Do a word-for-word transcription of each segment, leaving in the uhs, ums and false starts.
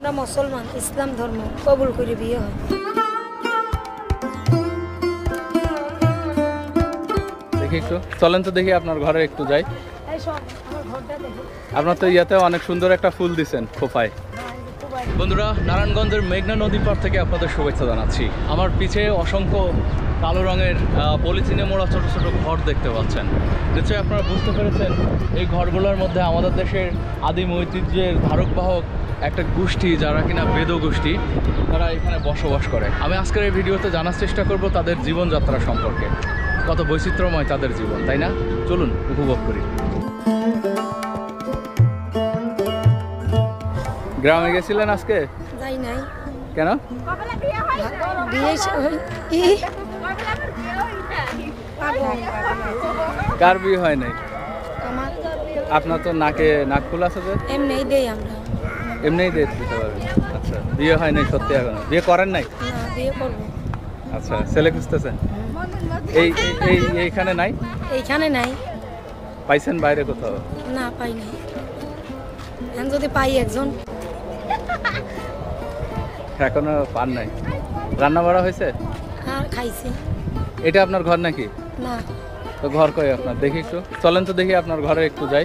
আমরা মুসলমান, ইসলাম ধর্ম কবুল করে বিয়ে হয়। দেখি একটু চলেন তো দেখি আপনার ঘরে একটু যাই। আপনার তো ইয়াতে অনেক সুন্দর একটা ফুল দিছেন খোপায়। বন্ধুরা, নারায়ণগঞ্জের মেঘনা নদীর পাড় থেকে আপনাদের শুভেচ্ছা জানাচ্ছি। আমার পিছে অসংখ্য কালো রঙের পলিথিনে মোড়া ছোট ছোট ঘর দেখতে পাচ্ছেন। নিশ্চয়ই আপনারা বুঝতে পেরেছেন এই ঘরগুলোর মধ্যে আমাদের দেশের আদিম ঐতিহ্যের ধারক বাহক একটা গোষ্ঠী, যারা কিনা বেদ গোষ্ঠী, তারা এখানে বসবাস করে। আমি আজকের এই ভিডিওতে জানার চেষ্টা করব তাদের জীবনযাত্রা সম্পর্কে। কত বৈচিত্র্যময় তাদের জীবন, তাই না? চলুন উপভোগ করি। গ্রামে গেছিলেন আজকে? যাই নাই। কেন? কার বিয়ে হয় নাই? আপনার তো নাকে নাক ফুল আছে যে? এমনিই দেই আমরা। এমনিই দিয়ে দিতে পারবেন। আচ্ছা, বিয়ে হয় নাই সত্যি এখনো? বিয়ে করেন নাই? না, বিয়ে করব। আচ্ছা, ছেলে খুঁজতেছেন? এই এই এইখানে নাই? এইখানে নাই। পাইছেন বাইরে কোথাও? না, পাই নাই। এখন যদি পাই একজন। এখনো পান নাই। রান্না বাড়া হয়েছে? আর খাইছি। এটা আপনার ঘর নাকি? না। তো ঘর কই আপনার? দেখি একটু চলেন তো দেখি আপনার ঘরে একটু যাই।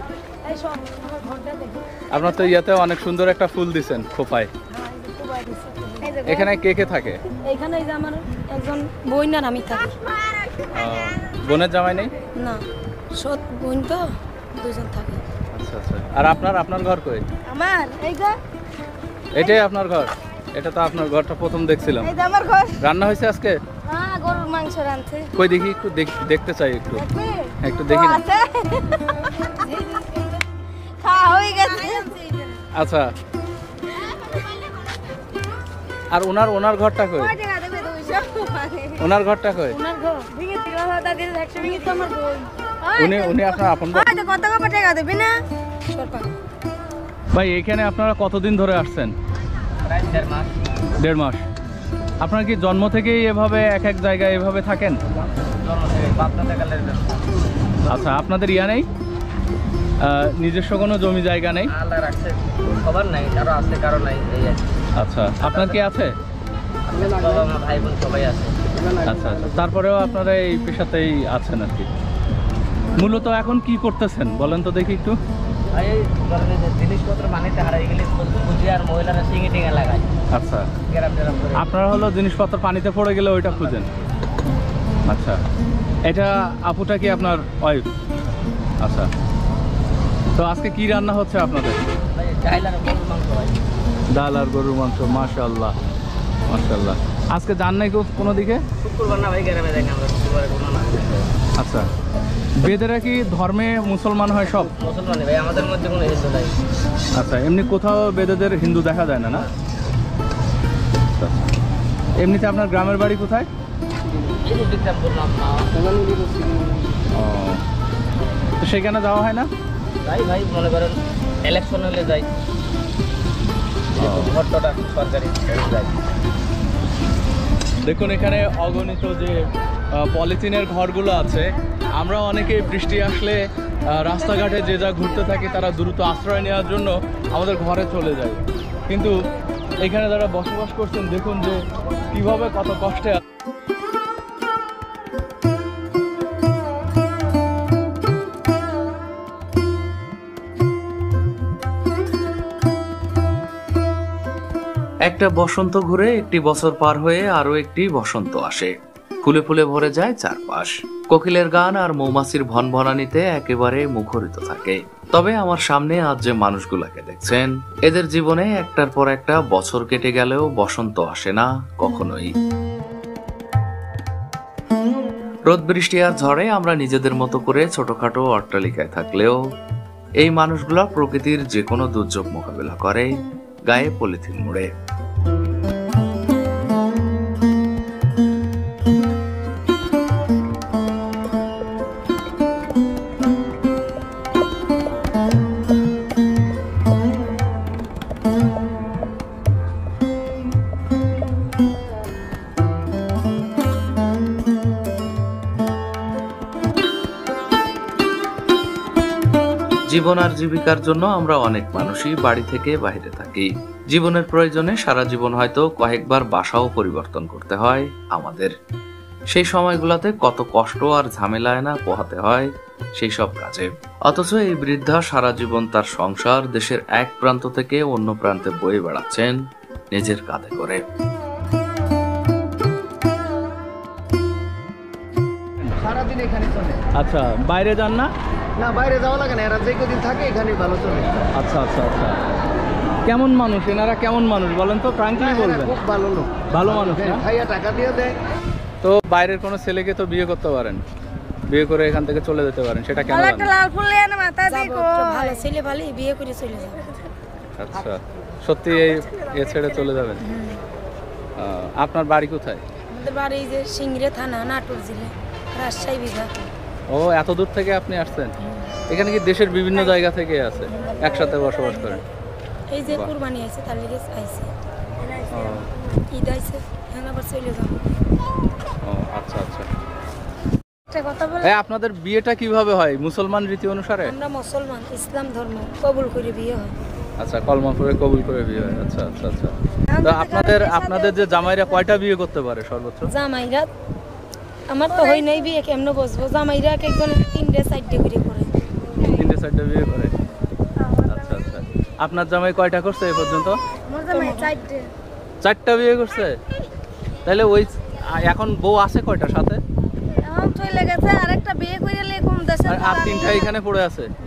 আপনার তো ইয়াতে অনেক সুন্দর একটা ফুল দিছেন খোপায়। এখানে কে কে থাকে? এখানে এই যে আমার একজন বোন আর আমি থাকি। বোনের জামাই নেই? না, সৎ বোন তো দুজন থাকে। আচ্ছা আচ্ছা। আর আপনার আপনার ঘর কই? আমার এই যে এটাই আপনার ঘর? এটা তো আপনার ঘরটা প্রথম দেখছিলাম। এই যে আমার ঘর। রান্না হয়েছে আজকে? হ্যাঁ, গরুর মাংস রাঁধছে। কই দেখি একটু দেখতে চাই একটু। একটু দেখি না। খাওয়া হয়ে গেছে। আচ্ছা। আর ওনার ওনার ঘরটা কই? ওনার ঘরটা কই? ওনার ঘর ভেঙে দিল দাদির একশো ভেঙে তো আমার বই। উনি উনি আপনার আপন ভাই? আরে কত কত টাকা দেবে না? সরকার। ভাই এখানে আপনারা কতদিন ধরে আসছেন? প্রায় দেড় মাস। দেড় মাস। আপনার কি জন্ম থেকেই এভাবে এক এক জায়গায় এভাবে থাকেন? জন্ম থেকে পাঁচটা টাকা লেগে। আচ্ছা, আপনাদের ইয়া নেই, নিজস্ব কোনো জমি জায়গা নেই? আল্লাহ রাখছে, খবর নাই, কারো আছে কারো নাই, এই আর কি। আচ্ছা, আপনার কি আছে? বাবা মা ভাই বোন সবাই আছে। আচ্ছা আচ্ছা। তারপরেও আপনারা এই পেশাতেই আছেন আর কি। মূলত এখন কি করতেছেন বলেন তো দেখি একটু। এই ধরনের যে জিনিসপত্র বানাইতে হারাই গেলে বুঝি আর মহিলারা সিঙ্গি টিঙ্গা লাগায়। আচ্ছা, গ্রাম গ্রাম করে আপনারা হলো জিনিসপত্র পানিতে পড়ে গেলে ওইটা খুঁজেন? আচ্ছা, এটা আপুটা কি আপনার ওয়াইফ? আচ্ছা, তো আজকে কি রান্না হচ্ছে আপনাদের? ভাই ডাল আর গরুর মাংস ভাই। ডাল আর গরুর মাংস, মাশাআল্লাহ মাশাআল্লাহ। আজকে যান নাই কোনো দিকে? শুক্রবার না ভাই, গ্রামে যাই না আমরা, শুক্রবারে কোনো না। আচ্ছা, বেদেরা কি ধর্মে মুসলমান হয় সব? মুসলমানই ভাই, আমাদের মধ্যে কোনো হিন্দু নাই। আচ্ছা, এমনি কোথাও বেদেদের হিন্দু দেখা যায় না? না, এমনিতে আপনার গ্রামের বাড়ি কোথায়? এই যে বিক্রমপুর নাম না। ও, তো সেখানে যাওয়া হয় না? ভাই ভাই মনে করেন ইলেকশন হলে যাই, ভোটটা সরকারি যাই। দেখুন এখানে অগণিত যে পলিথিনের ঘরগুলো আছে, আমরা অনেকে বৃষ্টি আসলে রাস্তাঘাটে যে যা ঘুরতে থাকি তারা দ্রুত আশ্রয় নেওয়ার জন্য আমাদের ঘরে চলে যায়, কিন্তু এখানে যারা বসবাস করছেন দেখুন যে কিভাবে কত কষ্টে। একটা বসন্ত ঘুরে একটি বছর পার হয়ে আরো একটি বসন্ত আসে। ফুলে ফুলে ভরে যায় চারপাশ। কোকিলের গান আর মৌমাছির ভনভনানিতে একেবারে মুখরিত থাকে। তবে আমার সামনে আজ যে মানুষগুলাকে দেখছেন, এদের জীবনে একটার পর একটা বছর কেটে গেলেও বসন্ত আসে না কখনোই। রোদ বৃষ্টি আর ঝড়ে আমরা নিজেদের মতো করে ছোটখাটো অট্টালিকায় থাকলেও এই মানুষগুলা প্রকৃতির যে কোনো দুর্যোগ মোকাবেলা করে গায়ে পলিথিন মুড়ে। জীবন আর জীবিকার জন্য আমরা অনেক মানুষই বাড়ি থেকে বাইরে থাকি। জীবনের প্রয়োজনে সারা জীবন হয়তো কয়েকবার বাসাও পরিবর্তন করতে হয় আমাদের। সেই সময়গুলোতে কত কষ্ট আর ঝামেলায় না পোহাতে হয় সেই সব কাজে। অথচ এই বৃদ্ধা সারা জীবন তার সংসার দেশের এক প্রান্ত থেকে অন্য প্রান্তে বয়ে বেড়াচ্ছেন নিজের কাঁধে করে। সারাদিন এখানে চলে। আচ্ছা, বাইরে যান না? না, বাইরে যাওয়া লাগে না, এরা যে কদিন থাকে এখানে ভালো চলে। আচ্ছা আচ্ছা আচ্ছা। কেমন মানুষ এনারা, কেমন মানুষ বলেন তো, ফ্র্যাঙ্কলি বলবেন? খুব ভালো লোক, ভালো মানুষ না? ভাইয়া টাকা দিয়ে দেয়। তো বাইরের কোনো ছেলেকে তো বিয়ে করতে পারেন, বিয়ে করে এখান থেকে চলে যেতে পারেন, সেটা কেন জানেন? লাল ফুল লেন মাথা দিয়ে ভালো ছেলে ভালো বিয়ে করে চলে যাবে। আচ্ছা, সত্যি এই এ ছেড়ে চলে যাবেন? আহ, আপনার বাড়ি কোথায়? আমাদের বাড়ি যে সিংড়ে থানা, নাটোর জেলা, রাজশাহী বিভাগ। ও, এত দূর থেকে আপনি আসছেন? এখানে কি দেশের বিভিন্ন জায়গা থেকে আছে, একসাথে বসবাস করেন? এই যে বাহ। কুরবানি আছে তার লেগে আইছে, ও, ঈদ আইছে, এখন আবার চলে যাবো। ও, আচ্ছা আচ্ছা। একটা কথা বলে, এই আপনাদের বিয়েটা কিভাবে হয়, মুসলমান রীতি অনুসারে? আমরা মুসলমান, ইসলাম ধর্ম কবুল করে বিয়ে হয়। আচ্ছা, কলমা পড়ে কবুল করে বিয়ে হয়। আচ্ছা আচ্ছা আচ্ছা। তো আপনাদের আপনাদের যে জামাইরা কয়টা বিয়ে করতে পারে সর্বোচ্চ? জামাইরা আমার তো হয় নাই বিয়ে, কেমনে বসবো? জামাইরা এক একজন তিনটে চারটে করে করে। তিনটে চারটে বিয়ে করে? আচ্ছা আচ্ছা। আপনার জামাই কয়টা করছে এ পর্যন্ত? আমার জামাই চারটে। চারটা বিয়ে করছে? তাহলে ওই এখন বউ আছে কয়টা সাথে? এখন চলে গেছে, আরেকটা বিয়ে করে লে কোন দেশে? আর আর তিনটা এখানে পড়ে আছে?